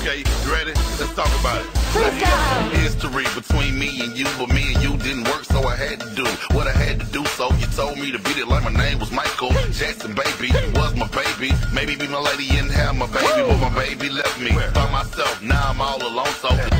Okay, you ready? Let's talk about it. History between me and you, but me and you didn't work, so I had to do what I had to do. So you told me to beat it like my name was Michael Jackson, baby. Was my baby. Maybe be my lady and have my baby, but my baby left me by myself. Now I'm all alone, so